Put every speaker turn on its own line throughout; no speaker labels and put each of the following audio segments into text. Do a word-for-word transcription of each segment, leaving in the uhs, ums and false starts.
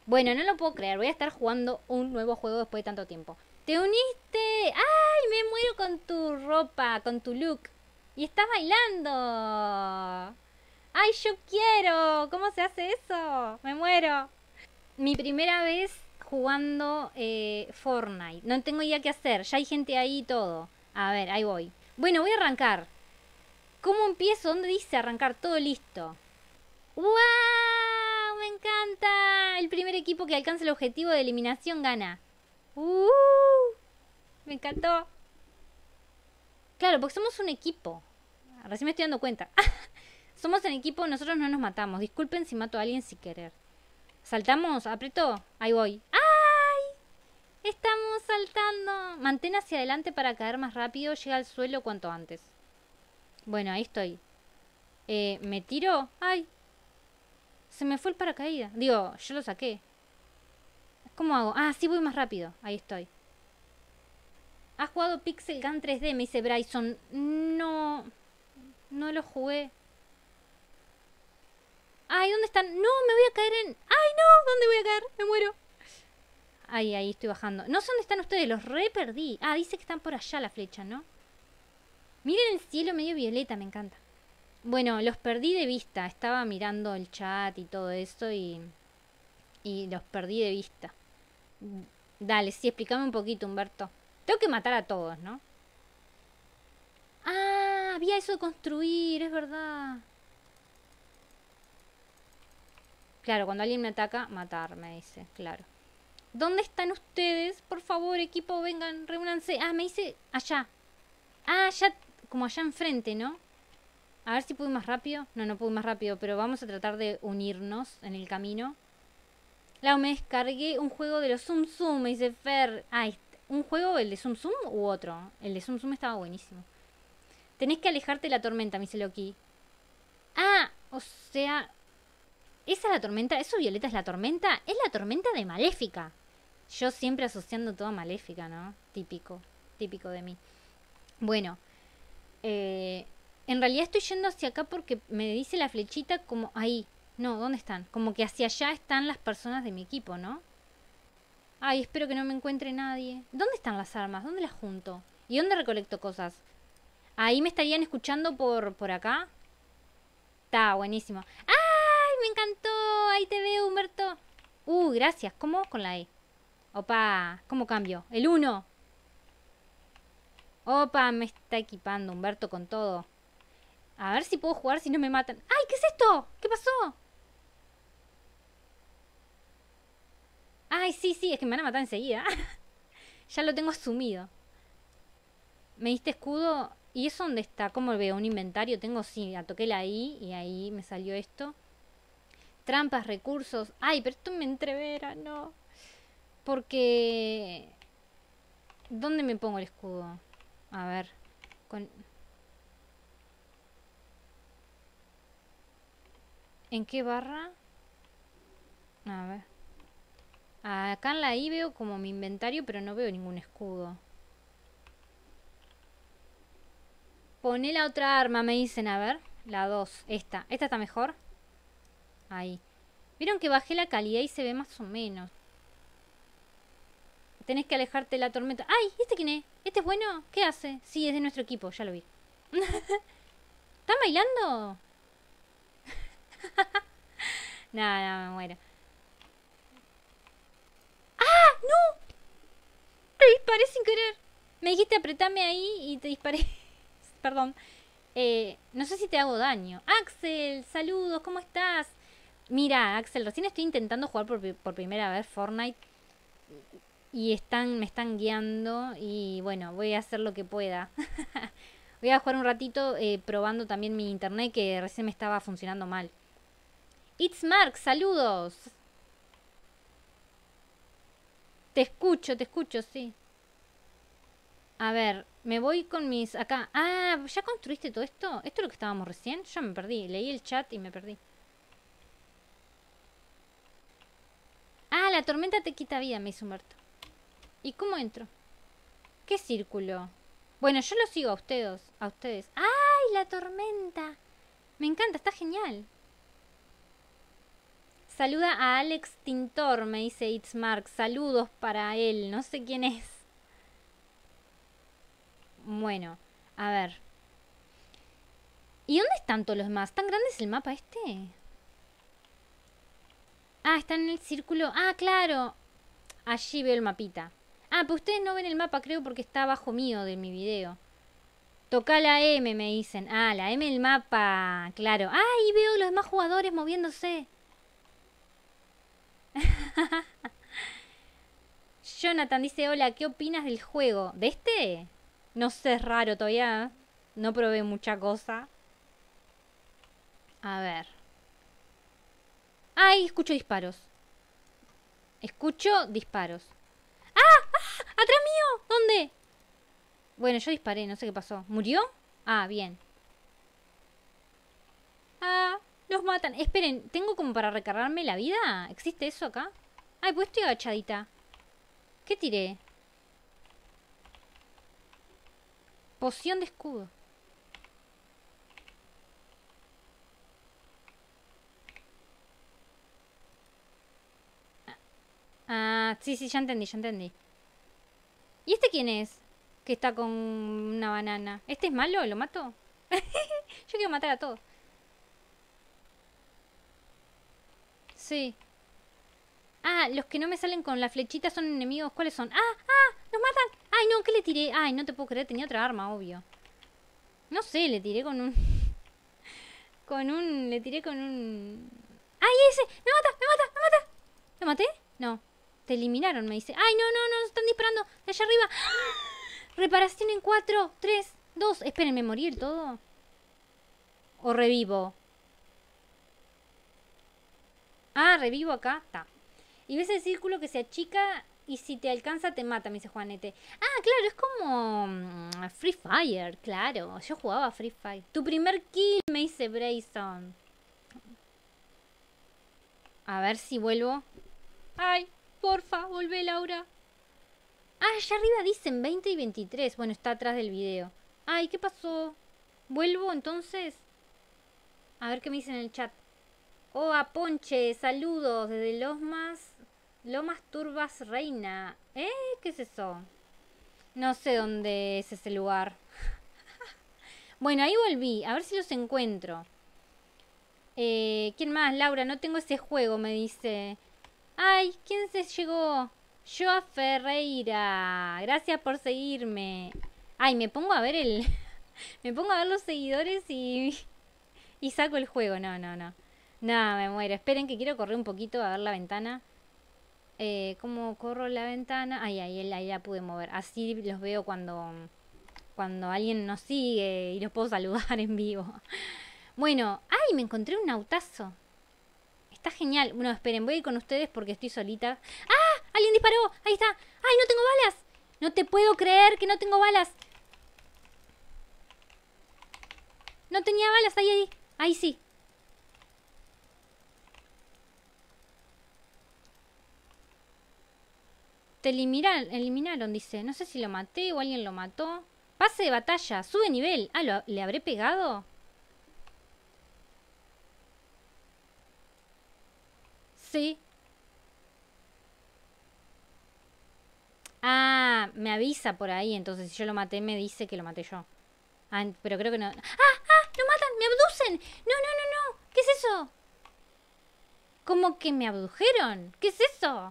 Bueno, no lo puedo creer. Voy a estar jugando un nuevo juego después de tanto tiempo. ¿Te uniste? ¡Ay! Me muero con tu ropa, con tu look. Y estás bailando. ¡Ay, yo quiero! ¿Cómo se hace eso? Me muero. Mi primera vez jugando eh, Fortnite. No tengo idea qué hacer. Ya hay gente ahí y todo. A ver, ahí voy. Bueno, voy a arrancar. ¿Cómo empiezo? ¿Dónde dice arrancar? Todo listo. ¡Wow! ¡Me encanta! El primer equipo que alcance el objetivo de eliminación gana. ¡Uh! Me encantó. Claro, porque somos un equipo. Recién me estoy dando cuenta. Somos un equipo, nosotros no nos matamos. Disculpen si mato a alguien sin querer. ¿Saltamos? ¿Aprieto? Ahí voy. ¡Ay! Estamos saltando. Mantén hacia adelante para caer más rápido. Llega al suelo cuanto antes. Bueno, ahí estoy. Eh, ¿Me tiro? ¡Ay! Se me fue el paracaídas. Digo, yo lo saqué. ¿Cómo hago? Ah, sí voy más rápido. Ahí estoy. ¿Has jugado Pixel Gun tres D? Me dice Bryson. No. No lo jugué. Ay, ¿dónde están? No, me voy a caer en... Ay, no, ¿dónde voy a caer? Me muero. Ay, ahí estoy bajando. No sé dónde están ustedes, los re perdí. Ah, dice que están por allá la flecha, ¿no? Miren el cielo medio violeta, me encanta. Bueno, los perdí de vista. Estaba mirando el chat y todo eso y... Y los perdí de vista. Dale, sí, explícame un poquito, Humberto. Tengo que matar a todos, ¿no? Ah, había eso de construir, es verdad. Claro, cuando alguien me ataca, matar, me dice, claro. ¿Dónde están ustedes? Por favor, equipo, vengan, reúnanse. Ah, me dice allá. Ah, allá, como allá enfrente, ¿no? A ver si puedo ir más rápido. No, no puedo ir más rápido, pero vamos a tratar de unirnos en el camino. Claro, me descargué un juego de los Zoom Zoom, me dice Fer. Ah, ¿un juego, el de Zoom Zoom u otro? El de Zoom Zoom estaba buenísimo. Tenés que alejarte de la tormenta, me dice Loki. Ah, o sea... ¿Esa es la tormenta? ¿Eso Violeta es la tormenta? Es la tormenta de Maléfica. Yo siempre asociando todo a Maléfica, ¿no? Típico, típico de mí. Bueno, eh, en realidad estoy yendo hacia acá porque me dice la flechita como... Ahí, no, ¿dónde están? Como que hacia allá están las personas de mi equipo, ¿no? Ay, espero que no me encuentre nadie. ¿Dónde están las armas? ¿Dónde las junto? ¿Y dónde recolecto cosas? Ahí me estarían escuchando por, por acá. Está buenísimo. ¡Ay, me encantó! Ahí te veo, Humberto. Uh, gracias. ¿Cómo? Con la E. Opa, ¿cómo cambio? El uno. Opa, me está equipando Humberto con todo. A ver si puedo jugar si no me matan. ¡Ay, qué es esto! ¿Qué pasó? Ay, sí, sí, es que me van a matar enseguida. Ya lo tengo asumido. Me diste escudo. ¿Y eso dónde está? ¿Cómo veo? ¿Un inventario? Tengo, sí, toqué la I y ahí me salió esto. Trampas, recursos. Ay, pero esto me entrevera, no. Porque... ¿Dónde me pongo el escudo? A ver. Con... ¿En qué barra? A ver. Acá en la I veo como mi inventario, pero no veo ningún escudo. Poné la otra arma, me dicen. A ver. La dos. Esta. ¿Esta está mejor? Ahí. Vieron que bajé la calidad y se ve más o menos. Tenés que alejarte de la tormenta. ¡Ay! ¿Este quién es? ¿Este es bueno? ¿Qué hace? Sí, es de nuestro equipo, ya lo vi. ¿Están bailando? Nada, no, me muero. ¡Ah! ¡No! Te disparé sin querer. Me dijiste apretame ahí y te disparé. Perdón. Eh, no sé si te hago daño. Axel, saludos, ¿cómo estás? Mira, Axel, recién estoy intentando jugar por, por primera vez Fortnite. Y están, me están guiando. Y bueno, voy a hacer lo que pueda. Voy a jugar un ratito eh, probando también mi internet que recién me estaba funcionando mal. It's Mark, saludos. Te escucho, te escucho, sí. A ver, me voy con mis... Acá. Ah, ¿ya construiste todo esto? ¿Esto es lo que estábamos recién? Yo me perdí. Leí el chat y me perdí. Ah, la tormenta te quita vida, me dice Humberto. ¿Y cómo entro? ¿Qué círculo? Bueno, yo lo sigo a ustedes. A ustedes. ¡Ay, la tormenta! Me encanta, está genial. Saluda a Alex Tintor, me dice It's Mark. Saludos para él. No sé quién es. Bueno, a ver. ¿Y dónde están todos los demás? ¿Tan grande es el mapa este? Ah, están en el círculo. Ah, claro. Allí veo el mapita. Ah, pero ustedes no ven el mapa, creo, porque está abajo mío de mi video. Toca la M, me dicen. Ah, la M del mapa. Claro. Ah, y veo los demás jugadores moviéndose. Jonathan dice, hola, ¿qué opinas del juego? ¿De este? No sé, es raro, todavía no probé mucha cosa. A ver. Ay, escucho disparos. Escucho disparos. ¡Ah! ¡Ah! ¡Atrás mío! ¿Dónde? Bueno, yo disparé, no sé qué pasó. ¿Murió? Ah, bien. Ah, los matan. Esperen, ¿tengo como para recargarme la vida? ¿Existe eso acá? Ay, pues estoy agachadita. ¿Qué tiré? Poción de escudo. Ah, sí, sí, ya entendí, ya entendí. ¿Y este quién es? Que está con una banana. ¿Este es malo? ¿Lo mato? Yo quiero matar a todos. Sí. Ah, los que no me salen con la flechita son enemigos. ¿Cuáles son? ¡Ah! ¡Ah! ¡Nos matan! ¡Ay, no! ¿Qué le tiré? Ay, no te puedo creer. Tenía otra arma, obvio. No sé, le tiré con un... con un... Le tiré con un... ¡Ay, ese! ¡Me mata! ¡Me mata! ¡Me mata! ¿Lo maté? No. Te eliminaron, me dice. ¡Ay, no, no, no! Están disparando de allá arriba. Reparación en cuatro, tres, dos. Espérenme, ¿morir todo? ¿O revivo? Ah, revivo acá. Está. Y ves el círculo que se achica y si te alcanza te mata, me dice Juanete. Ah, claro, es como mm, Free Fire, claro. Yo jugaba Free Fire. Tu primer kill, me dice Brayson. A ver si vuelvo. Ay, porfa, volvé, Laura. Ah, allá arriba dicen veinte y veintitrés. Bueno, está atrás del video. Ay, ¿qué pasó? ¿Vuelvo entonces? A ver qué me dicen en el chat. Oh, a Ponche, saludos desde Lomas. Lomas Turbas Reina. ¿Eh? ¿Qué es eso? No sé dónde es ese lugar. Bueno, ahí volví. A ver si los encuentro. Eh, ¿Quién más? Laura, no tengo ese juego, me dice. Ay, ¿quién se llegó? Joa Ferreira. Gracias por seguirme. Ay, me pongo a ver el... me pongo a ver los seguidores y... y saco el juego. No, no, no. No, me muero. Esperen que quiero correr un poquito a ver la ventana. Eh, ¿Cómo corro la ventana? Ay, ahí, ahí la pude mover. Así los veo cuando... cuando alguien nos sigue y los puedo saludar en vivo. Bueno, ay, me encontré un autazo. Está genial. Bueno, esperen, voy a ir con ustedes porque estoy solita. ¡Ah! ¡Alguien disparó! Ahí está. ¡Ay, no tengo balas! No te puedo creer que no tengo balas. No tenía balas. Ahí, ahí. Ahí sí. Te eliminaron, eliminaron, dice. No sé si lo maté o alguien lo mató. Pase de batalla. Sube nivel. Ah, ¿lo, ¿le habré pegado? Sí. Ah, me avisa por ahí. Entonces, si yo lo maté, me dice que lo maté yo. Ah, pero creo que no. ¡Ah! ¡Ah! ¡Lo matan! ¡Me abducen! ¡No, no, no, no! ¿Qué es eso? ¿Cómo que me abdujeron? ¿Qué es eso?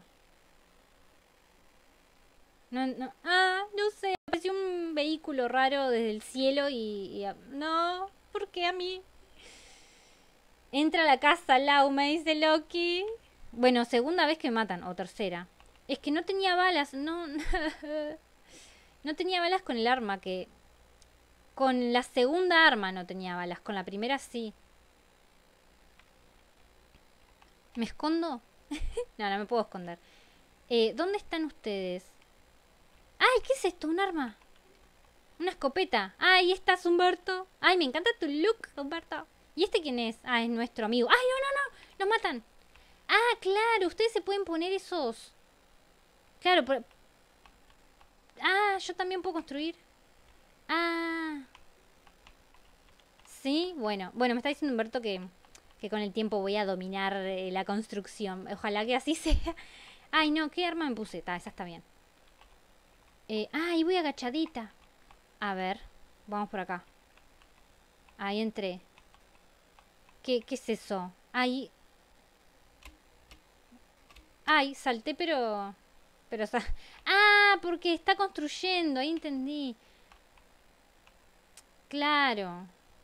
No, no. Ah, no sé. Apareció un vehículo raro desde el cielo y... y no, ¿por qué a mí? Entra a la casa, Lau, me dice Loki. Bueno, segunda vez que me matan. O tercera. Es que no tenía balas. No... no tenía balas con el arma que... Con la segunda arma no tenía balas. Con la primera sí. ¿Me escondo? No, no me puedo esconder. Eh, ¿Dónde están ustedes? ¡Ay! ¿Qué es esto? ¿Un arma? Una escopeta. ¡Ay! ¿Estás, Humberto? ¡Ay! Me encanta tu look, Humberto. ¿Y este quién es? Ah, es nuestro amigo. ¡Ay! No, no, no. Nos matan. Ah, claro. Ustedes se pueden poner esos... Claro, pero... Ah, yo también puedo construir. Ah. Sí, bueno. Bueno, me está diciendo Humberto que... que con el tiempo voy a dominar eh, la construcción. Ojalá que así sea. Ay, no, ¿qué arma me puse? Ta, esa está bien. Eh, ay, voy agachadita. A ver, vamos por acá. Ahí entré. ¿Qué, qué es eso? Ay. Ay, salté, pero... Pero... Sa ah, porque está construyendo. Ahí entendí. Claro.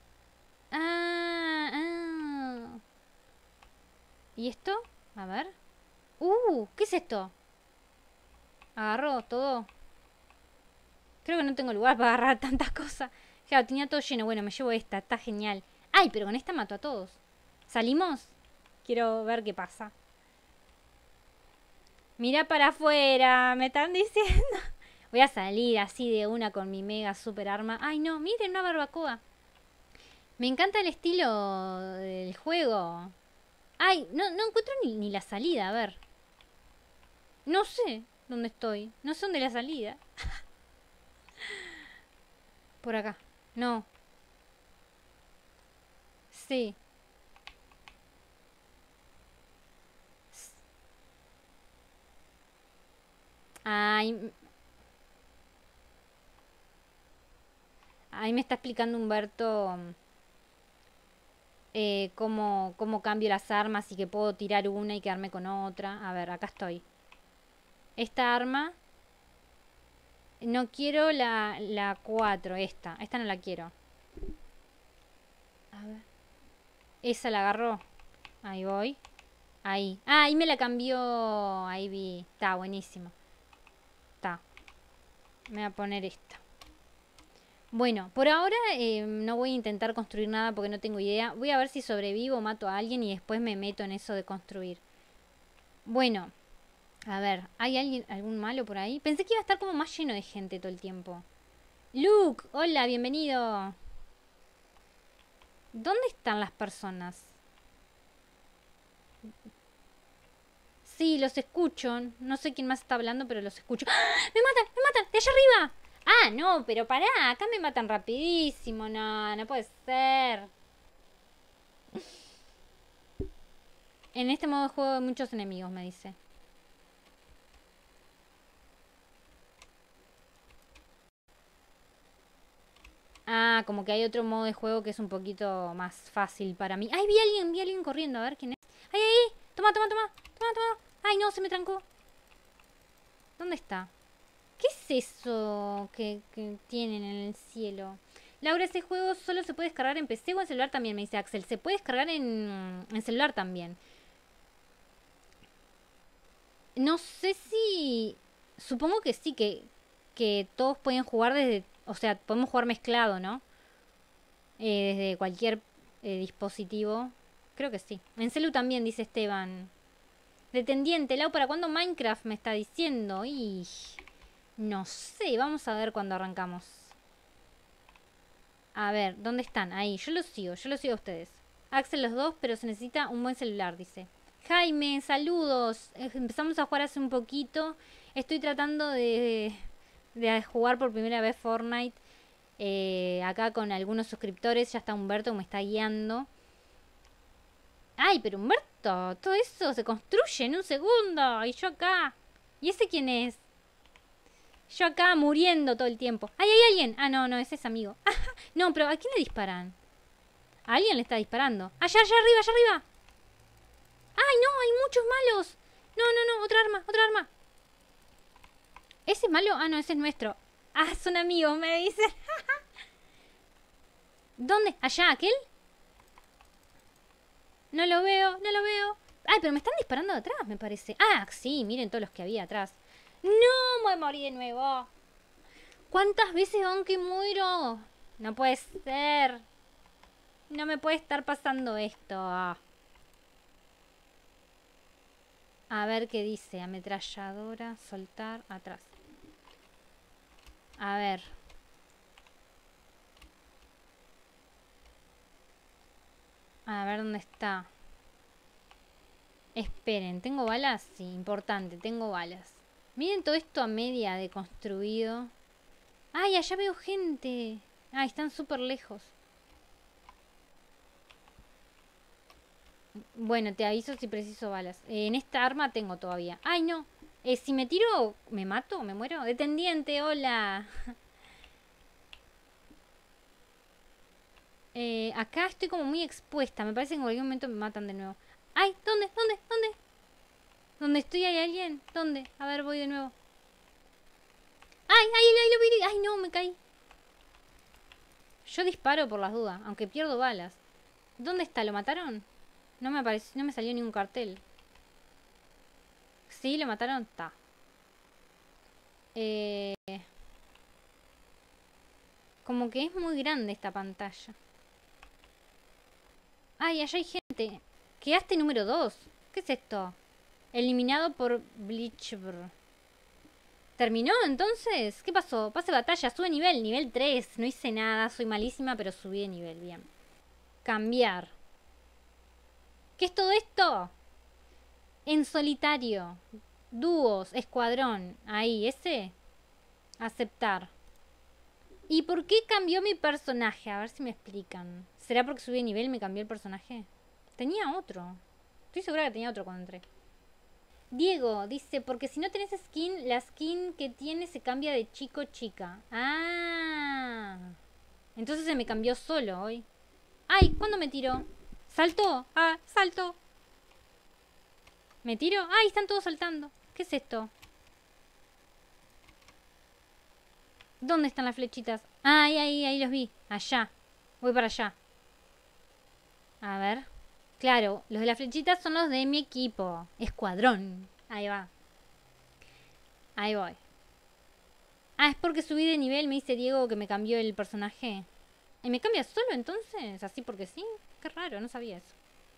Ah, ah. ¿Y esto? A ver. Uh, ¿qué es esto? Agarró todo. Creo que no tengo lugar para agarrar tantas cosas. Claro, tenía todo lleno. Bueno, me llevo esta. Está genial. Ay, pero con esta mato a todos. ¿Salimos? Quiero ver qué pasa. Mira para afuera. Me están diciendo. Voy a salir así de una con mi mega super arma. Ay, no. Miren, una barbacoa. Me encanta el estilo del juego. Ay, no, no encuentro ni, ni la salida. A ver. No sé dónde estoy. No sé dónde es la salida. Por acá. No. Sí. Ay. Ahí me está explicando Humberto eh, cómo, cómo cambio las armas y que puedo tirar una y quedarme con otra. A ver, acá estoy. Esta arma. No quiero la, la cuatro, esta. Esta no la quiero. A ver. Esa la agarró. Ahí voy. Ahí. Ah, ahí me la cambió. Ahí vi. Está buenísimo. Está. Me voy a poner esta. Bueno, por ahora eh, no voy a intentar construir nada porque no tengo idea. Voy a ver si sobrevivo, mato a alguien y después me meto en eso de construir. Bueno, a ver, ¿hay alguien, algún malo por ahí? Pensé que iba a estar como más lleno de gente todo el tiempo. Luke, hola, bienvenido. ¿Dónde están las personas? Sí, los escucho. No sé quién más está hablando, pero los escucho. ¡Ah! ¡Me matan! ¡Me matan! ¡De allá arriba! Ah, no, pero pará, acá me matan rapidísimo. No, no puede ser. En este modo de juego hay muchos enemigos, me dice. Ah, como que hay otro modo de juego que es un poquito más fácil para mí. ¡Ay, vi a alguien! Vi a alguien corriendo, a ver quién es. ¡Ay, ay, ay! ¡Toma, toma, toma! ¡Toma, toma! ¡Ay, no! Se me trancó. ¿Dónde está? ¿Qué es eso que, que tienen en el cielo? Laura, ese juego solo se puede descargar en P C o en celular también, me dice Axel. Se puede descargar en, en celular también. No sé si... Supongo que sí, que, que todos pueden jugar desde... O sea, podemos jugar mezclado, ¿no? Eh, desde cualquier eh, dispositivo. Creo que sí. En celu también, dice Esteban. Detendiente, Lau, ¿para cuándo Minecraft me está diciendo? Y... No sé, vamos a ver cuándo arrancamos. A ver, ¿dónde están? Ahí, yo los sigo, yo los sigo a ustedes. Axel los dos, pero se necesita un buen celular, dice. Jaime, saludos. Eh, Empezamos a jugar hace un poquito. Estoy tratando de, de jugar por primera vez Fortnite. Eh, acá con algunos suscriptores. Ya está Humberto que me está guiando. Ay, pero Humberto, todo eso se construye en un segundo. Y yo acá. ¿Y ese quién es? Yo acá muriendo todo el tiempo. ¡Ay, hay alguien! Ah, no, no, ese es amigo. No, pero ¿a quién le disparan? A alguien le está disparando. ¡Allá, allá arriba, allá arriba! ¡Ay, no! ¡Hay muchos malos! No, no, no, otra arma, otra arma. ¿Ese es malo? Ah, no, ese es nuestro. Ah, son amigos, me dicen. ¿Dónde? ¿Allá, aquel? No lo veo, no lo veo. Ay, pero me están disparando de atrás, me parece. Ah, sí, miren todos los que había atrás. No, me morí de nuevo. ¿Cuántas veces van que muero? No puede ser. No me puede estar pasando esto. A ver qué dice. Ametralladora, soltar, atrás. A ver. A ver dónde está. Esperen, ¿tengo balas? Sí, importante, tengo balas. Miren todo esto a media de construido. ¡Ay, allá veo gente! ¡Ay, están súper lejos! Bueno, te aviso si preciso balas. Eh, en esta arma tengo todavía. ¡Ay, no! Eh, si me tiro, ¿me mato? ¿Me muero? Detendiente, hola. Eh, acá estoy como muy expuesta. Me parece que en cualquier momento me matan de nuevo. ¡Ay! ¿Dónde? ¿Dónde? ¿Dónde? ¿Dónde estoy? ¿Hay alguien? ¿Dónde? A ver, voy de nuevo. ¡Ay! ¡Ay! ¡Ay! Lo vi! ¡Ay, no! Me caí. Yo disparo por las dudas, aunque pierdo balas. ¿Dónde está? ¿Lo mataron? No me apareció, no me salió ningún cartel. ¿Sí? ¿Lo mataron? Ta. Eh, como que es muy grande esta pantalla. ¡Ay! Allá hay gente. Quedaste número dos. ¿Qué es esto? Eliminado por Bleachbr. ¿Terminó entonces? ¿Qué pasó? Pase batalla, sube nivel, nivel tres. No hice nada, soy malísima, pero subí de nivel, bien. Cambiar. ¿Qué es todo esto? En solitario. Dúos, escuadrón. Ahí, ese. Aceptar. ¿Y por qué cambió mi personaje? A ver si me explican. ¿Será porque subí de nivel y me cambió el personaje? Tenía otro. Estoy segura que tenía otro cuando entré. Diego dice, porque si no tenés skin, la skin que tiene se cambia de chico chica. Ah. Entonces se me cambió solo hoy. Ay, ¿cuándo me tiró? ¿Saltó? Ah, saltó. ¿Me tiro? Ay, están todos saltando. ¿Qué es esto? ¿Dónde están las flechitas? Ay, ahí, ahí los vi. Allá. Voy para allá. A ver. Claro, los de las flechitas son los de mi equipo. Escuadrón. Ahí va. Ahí voy. Ah, es porque subí de nivel, me dice Diego que me cambió el personaje. ¿Y me cambia solo entonces? ¿Así porque sí? Qué raro, no sabía eso.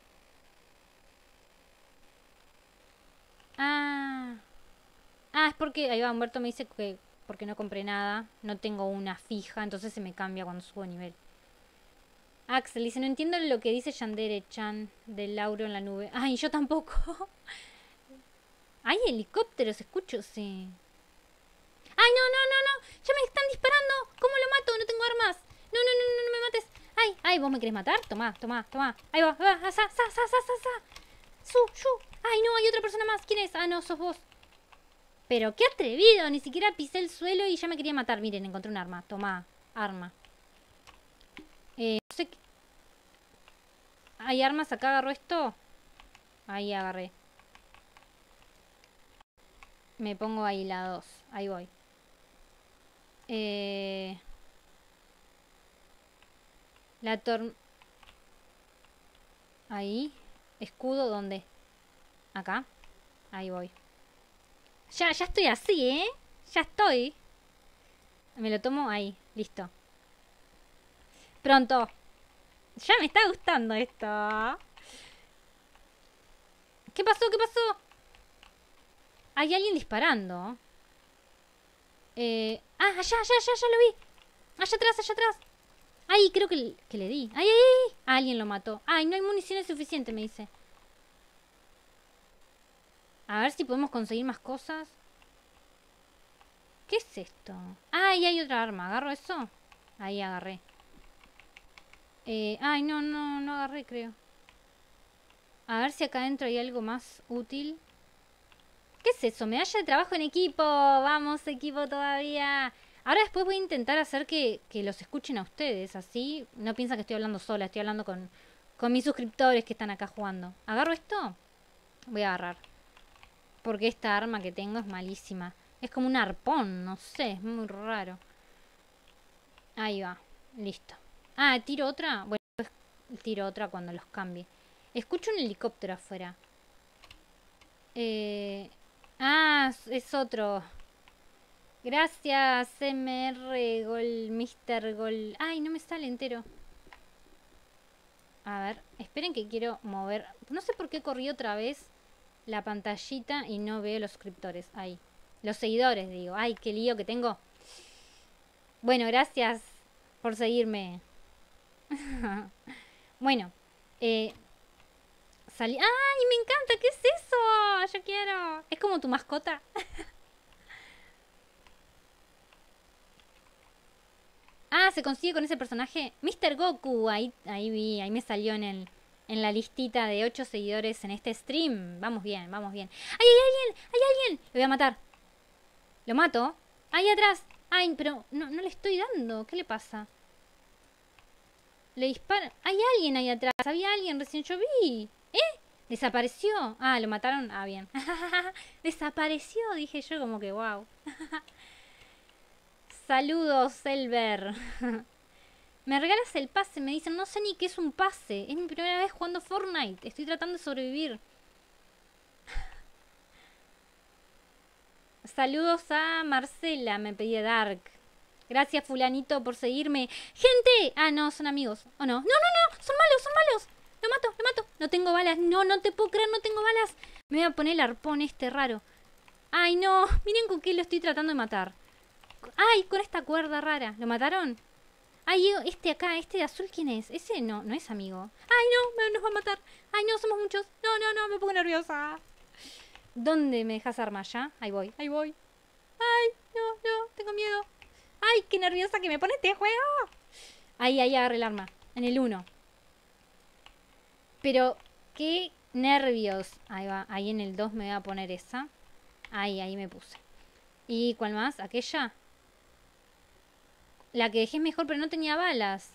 Ah. Ah, es porque... Ahí va, Humberto me dice que porque no compré nada. No tengo una fija, entonces se me cambia cuando subo de nivel. Axel dice, no entiendo lo que dice Yandere-chan del Lauro en la nube. Ay, yo tampoco. Hay helicópteros, escucho, sí. Ay, no, no, no, no. Ya me están disparando. ¿Cómo lo mato? No tengo armas. No, no, no, no, no me mates. Ay, ay, ¿vos me querés matar? Tomá, tomá, tomá. Ahí va, va, sa, sa, sa, sa, sa, sa. Su, su. Ay, no, hay otra persona más. ¿Quién es? Ah, no, sos vos. Pero qué atrevido. Ni siquiera pisé el suelo y ya me quería matar. Miren, encontré un arma. Tomá, arma. Eh, no sé qué... ¿Hay armas acá? ¿Agarro esto? Ahí agarré. Me pongo ahí la dos. Ahí voy. Eh... La torm... Ahí. Escudo, ¿dónde? Acá. Ahí voy. Ya, ya estoy así, ¿eh? Ya estoy. Me lo tomo ahí. Listo. Pronto. Ya me está gustando esto. ¿Qué pasó? ¿Qué pasó? Hay alguien disparando. Eh... Ah, allá, allá, allá, ya lo vi. Allá atrás, allá atrás. Ay, creo que, que le di. Ay, ay, ay. Ah, alguien lo mató. Ay, no hay municiones suficientes, me dice. A ver si podemos conseguir más cosas. ¿Qué es esto? Ah, ahí hay otra arma. ¿Agarro eso? Ahí agarré. Eh, ay, no, no, no agarré, creo. A ver si acá adentro hay algo más útil. ¿Qué es eso? Medalla de trabajo en equipo. Vamos, equipo todavía. Ahora después voy a intentar hacer que, que los escuchen a ustedes. Así no piensan que estoy hablando sola. Estoy hablando con, con mis suscriptores que están acá jugando. ¿Agarro esto? Voy a agarrar. Porque esta arma que tengo es malísima. Es como un arpón, no sé. Es muy raro. Ahí va. Listo. Ah, ¿tiro otra? Bueno, después tiro otra cuando los cambie. Escucho un helicóptero afuera. Eh... Ah, es otro. Gracias, M R Gol, mister Gol. Ay, no me sale entero. A ver, esperen que quiero mover. No sé por qué corrí otra vez la pantallita y no veo los suscriptores. Ahí. Los seguidores, digo. Ay, qué lío que tengo. Bueno, gracias por seguirme. Bueno, eh, salí. ¡Ay, me encanta! ¿Qué es eso? Yo quiero. ¿Es como tu mascota? Ah, se consigue con ese personaje. mister Goku. Ahí, ahí vi, ahí me salió en el, en la listita de ocho seguidores en este stream. Vamos bien, vamos bien. ¡Ay, hay alguien! ¡Hay alguien! Lo voy a matar. Lo mato. ¡Ahí atrás! ¡Ay, pero no, no le estoy dando! ¿Qué le pasa? Le dispara. ¡Hay alguien ahí atrás! Había alguien, recién yo vi. ¿Eh? ¿Desapareció? Ah, ¿lo mataron? Ah, bien. Desapareció, dije yo como que wow. Saludos, Selver. Me regalas el pase, me dicen, no sé ni qué es un pase. Es mi primera vez jugando Fortnite. Estoy tratando de sobrevivir. Saludos a Marcela, me pedía Dark. Gracias, fulanito, por seguirme. ¡Gente! Ah, no, son amigos. ¿O no? No, no, no, son malos, son malos. Lo mato, lo mato. No tengo balas. No, no te puedo creer, no tengo balas. Me voy a poner el arpón este raro. Ay, no. Miren con qué lo estoy tratando de matar. Ay, con esta cuerda rara. ¿Lo mataron? Ay, este acá, este de azul, ¿quién es? Ese no, no es amigo. Ay, no, me, nos va a matar. Ay, no, somos muchos. No, no, no, me pongo nerviosa. ¿Dónde me dejas armar ya? Ahí voy, ahí voy. Ay, no, no, tengo miedo. Ay, qué nerviosa que me pone este juego. Ahí, ahí agarré el arma. En el uno. Pero, qué nervios. Ahí va, ahí en el dos me voy a poner esa. Ahí, ahí me puse. ¿Y cuál más? ¿Aquella? La que dejé es mejor, pero no tenía balas.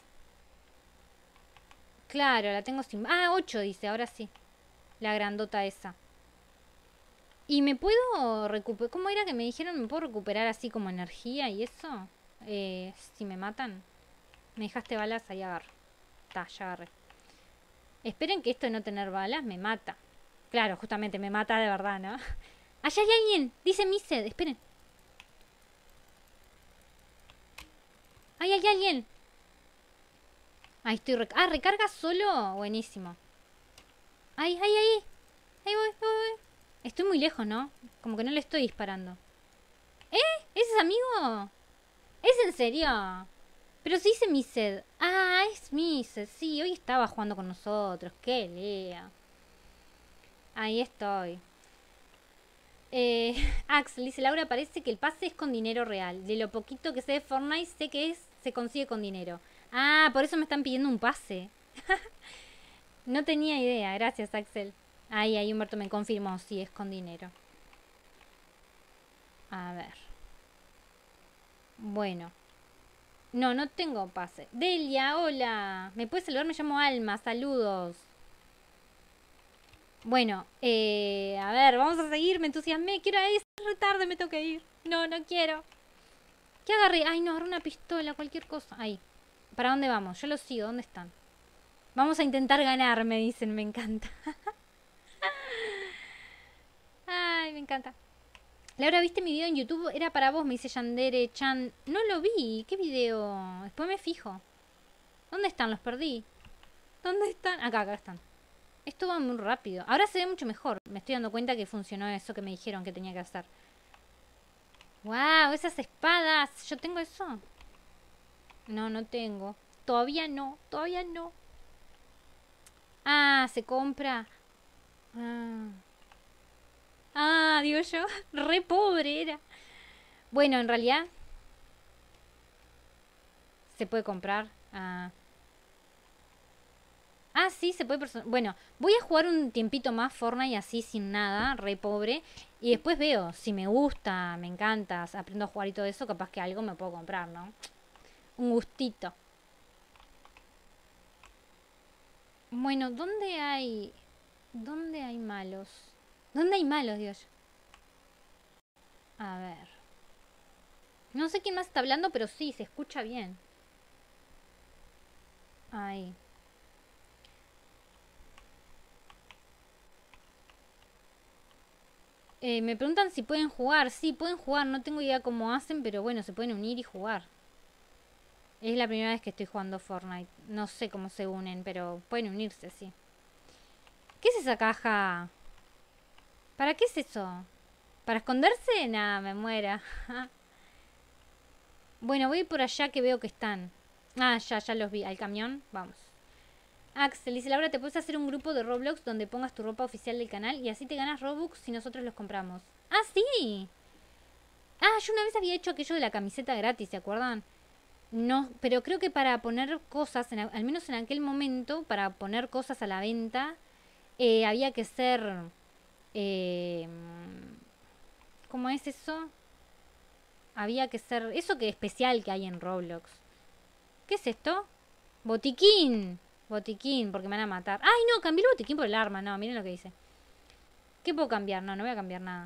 Claro, la tengo sin... Ah, ocho dice, ahora sí. La grandota esa. ¿Y me puedo recuperar? ¿Cómo era que me dijeron? ¿Me puedo recuperar así como energía y eso? Eh, si me matan. Me dejaste balas, ahí agarro. Ta, ya agarré. Esperen que esto de no tener balas me mata. Claro, justamente me mata de verdad, ¿no? Allá hay alguien. Dice Mised. Esperen. Ahí hay alguien. Ahí estoy. Rec ah, ¿recarga solo? Buenísimo. Ahí, ahí, ahí. Ahí voy, voy, voy. Estoy muy lejos, ¿no? Como que no le estoy disparando. ¿Eh? ¿Ese es amigo? ¿Es en serio? Pero sí dice Mised. Ah, es Mised. Sí, hoy estaba jugando con nosotros. Qué lea. Ahí estoy. Eh, Axel dice, Laura, parece que el pase es con dinero real. De lo poquito que sé de Fortnite, sé que es, se consigue con dinero. Ah, por eso me están pidiendo un pase. No tenía idea. Gracias, Axel. Ahí, ahí Humberto me confirmó. Sí, es con dinero. A ver. Bueno. No, no tengo pase. Delia, hola. ¿Me puedes saludar? Me llamo Alma. Saludos. Bueno, eh, a ver, vamos a seguir. Me entusiasmé. Quiero ir. Es re tarde, me tengo que ir. No, no quiero. ¿Qué agarré? Ay, no, agarré una pistola, cualquier cosa. Ahí. ¿Para dónde vamos? Yo los sigo. ¿Dónde están? Vamos a intentar ganar, me dicen. Me encanta. Ay, me encanta. Laura, ¿viste mi video en YouTube? Era para vos, me dice Yandere Chan. No lo vi. ¿Qué video? Después me fijo. ¿Dónde están? Los perdí. ¿Dónde están? Acá, acá están. Esto va muy rápido. Ahora se ve mucho mejor. Me estoy dando cuenta que funcionó eso que me dijeron que tenía que hacer. ¡Wow! Esas espadas. ¿Yo tengo eso? No, no tengo. Todavía no. Todavía no. Ah, se compra. Ah. Ah, digo yo. Re pobre era. Bueno, en realidad se puede comprar. Ah, ah sí, se puede personalizar. Bueno, voy a jugar un tiempito más Fortnite así sin nada, re pobre. Y después veo si me gusta, me encanta, aprendo a jugar y todo eso. Capaz que algo me puedo comprar, ¿no? Un gustito. Bueno, ¿dónde hay... ¿Dónde hay malos? ¿Dónde hay malos, Dios? A ver. No sé quién más está hablando, pero sí, se escucha bien. Ahí. Eh, me preguntan si pueden jugar. Sí, pueden jugar. No tengo idea cómo hacen, pero bueno, se pueden unir y jugar. Es la primera vez que estoy jugando Fortnite. No sé cómo se unen, pero pueden unirse, sí. ¿Qué es esa caja? ¿Para qué es eso? ¿Para esconderse? Nada, me muera. Bueno, voy por allá que veo que están. Ah, ya, ya los vi. Al camión, vamos. Axel dice, Laura, te puedes hacer un grupo de Roblox donde pongas tu ropa oficial del canal y así te ganas Robux si nosotros los compramos. Ah, sí. Ah, yo una vez había hecho aquello de la camiseta gratis, ¿se acuerdan? No, pero creo que para poner cosas, en a- al menos en aquel momento, para poner cosas a la venta, eh, había que ser... eh, ¿Cómo es eso? Había que ser... Eso que especial que hay en Roblox. ¿Qué es esto? Botiquín. Botiquín, porque me van a matar. ¡Ay, no! Cambié el botiquín por el arma. No, miren lo que dice. ¿Qué puedo cambiar? No, no voy a cambiar nada.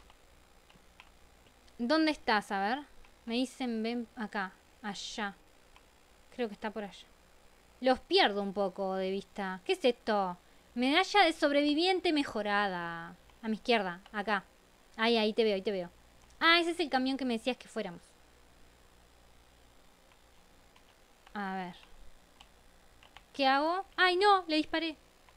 ¿Dónde estás? A ver. Me dicen, ven acá. Allá. Creo que está por allá. Los pierdo un poco de vista. ¿Qué es esto? Medalla de sobreviviente mejorada. A mi izquierda. Acá. Ahí, ahí te veo, ahí te veo. Ah, ese es el camión que me decías que fuéramos. A ver. ¿Qué hago? ¡Ay, no! Le disparé.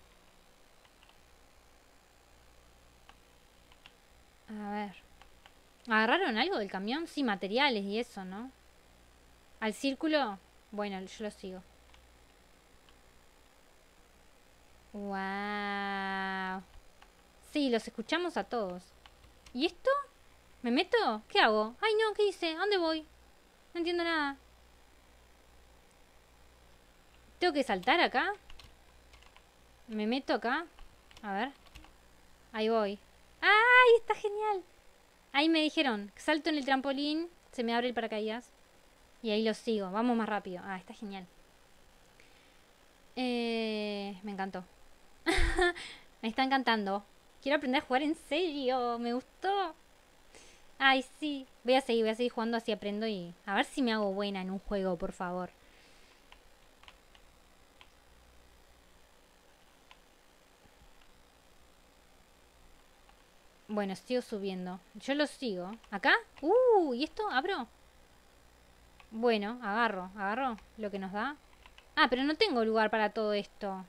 A ver. ¿Agarraron algo del camión? Sí, materiales y eso, ¿no? ¿Al círculo? Bueno, yo lo sigo. ¡Wow! Sí, los escuchamos a todos. ¿Y esto? ¿Me meto? ¿Qué hago? ¡Ay, no! ¿Qué hice? ¿A dónde voy? No entiendo nada. ¿Tengo que saltar acá? ¿Me meto acá? A ver. Ahí voy. ¡Ay! Está genial. Ahí me dijeron, salto en el trampolín, se me abre el paracaídas. Y ahí lo sigo. Vamos más rápido. Ah, está genial. Eh, me encantó. Me está encantando. Quiero aprender a jugar en serio. Me gustó. Ay, sí. Voy a seguir, voy a seguir jugando así aprendo y... A ver si me hago buena en un juego, por favor. Bueno, sigo subiendo. Yo lo sigo. ¿Acá? Uh, ¿y esto? ¿Abro? Bueno, agarro, agarro lo que nos da. Ah, pero no tengo lugar para todo esto.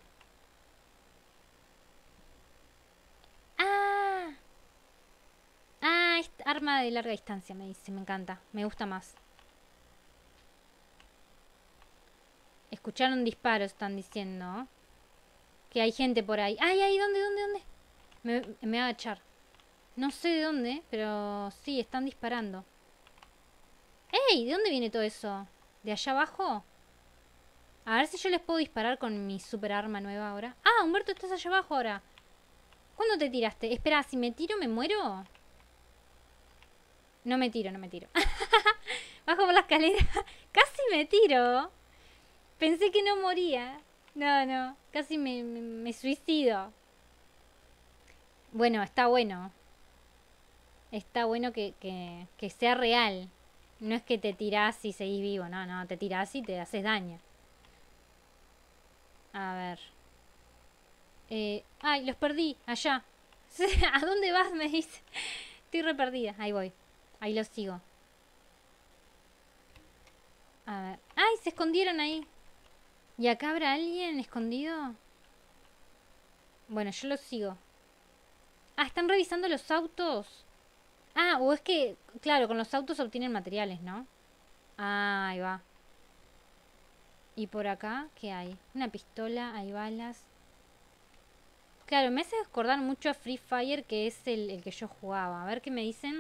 Ah, ah, es arma de larga distancia, me dice. Me encanta. Me gusta más. Escucharon disparos, están diciendo. Que hay gente por ahí. Ay, ay, ¿dónde, dónde, dónde? Me, me va a echar. No sé de dónde, pero sí, están disparando. ¡Ey! ¿De dónde viene todo eso? ¿De allá abajo? A ver si yo les puedo disparar con mi super arma nueva ahora. Ah, Humberto, estás allá abajo ahora. ¿Cuándo te tiraste? Espera, si me tiro, ¿me muero? No me tiro, no me tiro. Bajo por la escalera. Casi me tiro. Pensé que no moría. No, no. Casi me, me, me suicido. Bueno, está bueno. Está bueno que, que, que sea real. No es que te tirás y seguís vivo. No, no. Te tirás y te haces daño. A ver. Eh, ay, los perdí. Allá. ¿A dónde vas? Me dice. Estoy re perdida. Ahí voy. Ahí los sigo. A ver. ¡Ay! Se escondieron ahí. ¿Y acá habrá alguien escondido? Bueno, yo los sigo. Ah, están revisando los autos. Ah, o es que, claro, con los autos obtienen materiales, ¿no? Ah, ahí va. ¿Y por acá qué hay? Una pistola, hay balas. Claro, me hace acordar mucho a Free Fire, que es el, el que yo jugaba. A ver qué me dicen.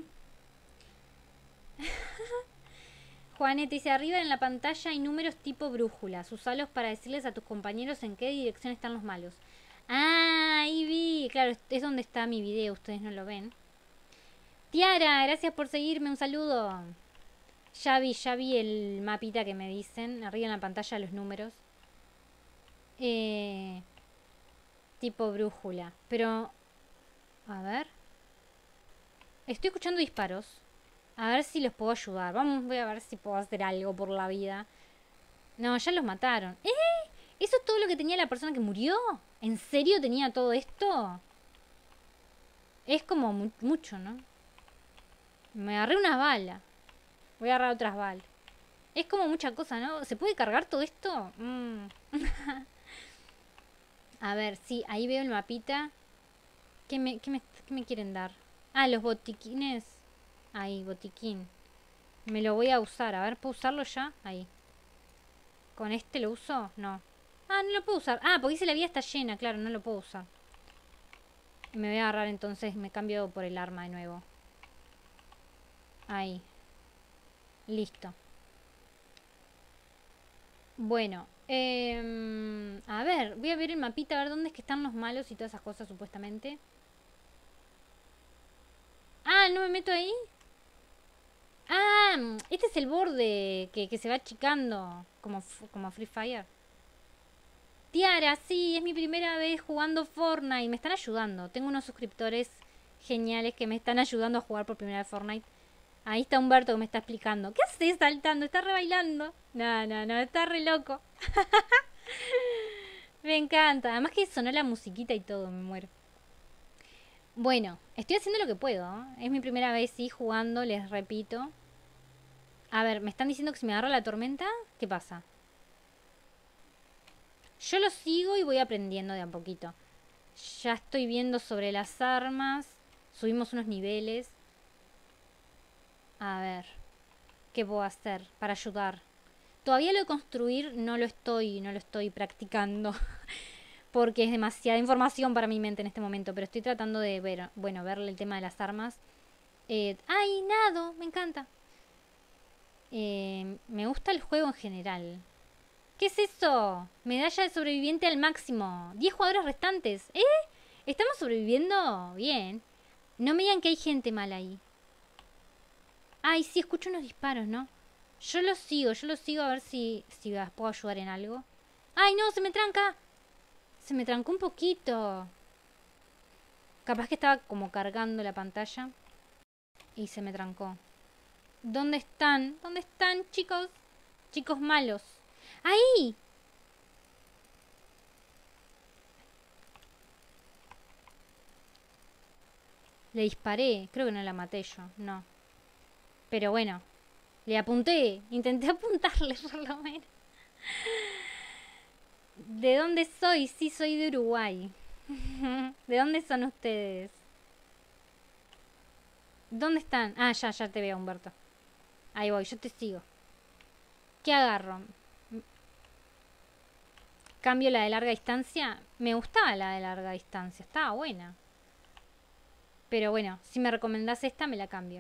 Juanete dice, arriba en la pantalla hay números tipo brújulas. Usalos para decirles a tus compañeros en qué dirección están los malos. Ah, ahí vi. Claro, es donde está mi video, ustedes no lo ven. Tiara, gracias por seguirme, un saludo. Ya vi, ya vi el mapita que me dicen. Arriba en la pantalla los números. Eh, tipo brújula. Pero, a ver. Estoy escuchando disparos. A ver si los puedo ayudar. Vamos, voy a ver si puedo hacer algo por la vida. No, ya los mataron. ¿Eh? ¿Eso es todo lo que tenía la persona que murió? ¿En serio tenía todo esto? Es como mu mucho, ¿no? Me agarré unas balas. Voy a agarrar otras balas. Es como mucha cosa, ¿no? ¿Se puede cargar todo esto? Mm. A ver, sí, ahí veo el mapita. ¿Qué me, qué me, qué me quieren dar? Ah, los botiquines. Ahí, botiquín. Me lo voy a usar. A ver, ¿puedo usarlo ya? Ahí. ¿Con este lo uso? No. Ah, no lo puedo usar. Ah, porque dice la vida está llena. Claro, no lo puedo usar. Me voy a agarrar entonces. Me cambio por el arma de nuevo. Ahí. Listo. Bueno, em, a ver, voy a ver el mapita a ver dónde es que están los malos y todas esas cosas supuestamente. Ah, ¿no me meto ahí? Ah, mm, este es el borde que, que se va achicando como, f- como Free Fire. Tiara, sí, es mi primera vez jugando Fortnite. Me están ayudando. Tengo unos suscriptores geniales que me están ayudando a jugar por primera vez Fortnite. Ahí está Humberto que me está explicando. ¿Qué haces saltando? ¿Está re bailando? No, no, no, está re loco. Me encanta. Además que sonó la musiquita y todo, me muero. Bueno, estoy haciendo lo que puedo. ¿Eh? Es mi primera vez, sí, jugando, les repito. A ver, ¿me están diciendo que si me agarra la tormenta? ¿Qué pasa? Yo lo sigo y voy aprendiendo de a poquito. Ya estoy viendo sobre las armas. Subimos unos niveles. A ver, ¿qué puedo hacer para ayudar? Todavía lo de construir no lo estoy, no lo estoy practicando. Porque es demasiada información para mi mente en este momento. Pero estoy tratando de ver, bueno, verle el tema de las armas. Eh, ¡Ay, nado! Me encanta. Eh, me gusta el juego en general. ¿Qué es eso? Medalla de sobreviviente al máximo. Diez jugadores restantes. ¿Eh? ¿Estamos sobreviviendo? Bien. No me digan que hay gente mala ahí. Ay, sí, escucho unos disparos, ¿no? Yo los sigo, yo los sigo a ver si, si las puedo ayudar en algo. ¡Ay, no! ¡Se me tranca! Se me trancó un poquito. Capaz que estaba como cargando la pantalla. Y se me trancó. ¿Dónde están? ¿Dónde están, chicos? Chicos malos. ¡Ahí! Le disparé. Creo que no la maté yo. No. Pero bueno. Le apunté. Intenté apuntarle por lo menos. ¿De dónde soy? Sí, soy de Uruguay. ¿De dónde son ustedes? ¿Dónde están? Ah, ya, ya te veo, Humberto. Ahí voy, yo te sigo. ¿Qué agarro? ¿Cambio la de larga distancia? Me gustaba la de larga distancia, estaba buena. Pero bueno, si me recomendás esta, me la cambio.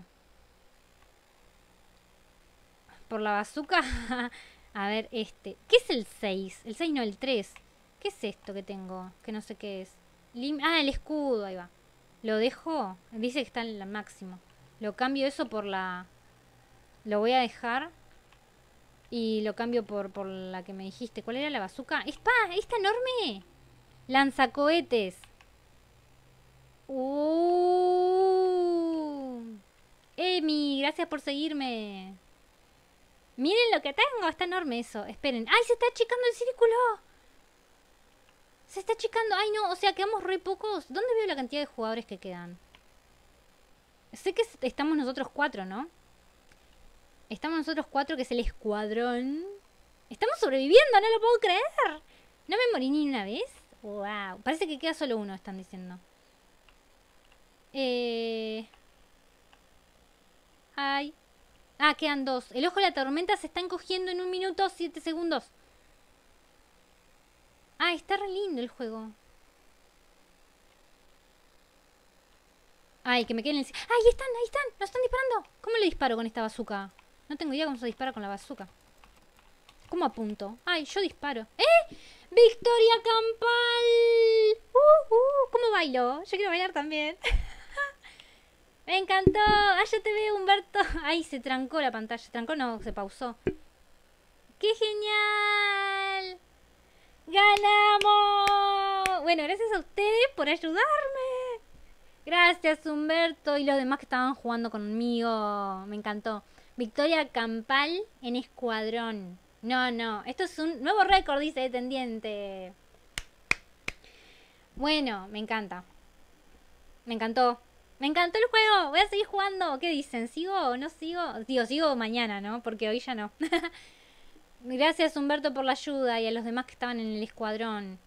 Por la bazooka. A ver, este. ¿Qué es el seis? El seis no, el tres. ¿Qué es esto que tengo? Que no sé qué es. Lim ah, el escudo, ahí va. Lo dejo. Dice que está en el máximo. Lo cambio eso por la... Lo voy a dejar. Y lo cambio por, por la que me dijiste. ¿Cuál era la bazooka? ¡Espa! ¡Esta enorme! Lanzacohetes. ¡Uh! Emi, gracias por seguirme. Miren lo que tengo. Está enorme eso. Esperen. ¡Ay, se está achicando el círculo! Se está achicando. ¡Ay, no! O sea, quedamos re pocos. ¿Dónde veo la cantidad de jugadores que quedan? Sé que estamos nosotros cuatro, ¿no? Estamos nosotros cuatro, que es el escuadrón. Estamos sobreviviendo, no lo puedo creer. ¿No me morí ni una vez? Wow. Parece que queda solo uno, están diciendo. Eh... Ay. Ah, quedan dos. El ojo de la tormenta se está encogiendo en un minuto siete segundos. Ah, está re lindo el juego. Ay, que me queden en el... ¡Ay, ahí están, ahí están! ¡Nos están disparando! ¿Cómo le disparo con esta bazooka? No tengo idea cómo se dispara con la bazooka. ¿Cómo apunto? Ay, yo disparo. ¡Eh! ¡Victoria Campal! ¡Uh, uh! ¿Cómo bailo? Yo quiero bailar también. ¡Me encantó! ¡Ah, ya te veo, Humberto! ¡Ay, se trancó la pantalla! ¿Se trancó? No, se pausó. ¡Qué genial! ¡Ganamos! Bueno, gracias a ustedes por ayudarme. Gracias, Humberto y los demás que estaban jugando conmigo. Me encantó. Victoria Campal en escuadrón. No, no. Esto es un nuevo récord, dice Detendiente. Bueno, me encanta. Me encantó. Me encantó el juego. Voy a seguir jugando. ¿Qué dicen? ¿Sigo o no sigo? Digo, sigo mañana, ¿no? Porque hoy ya no. Gracias, Humberto, por la ayuda y a los demás que estaban en el escuadrón.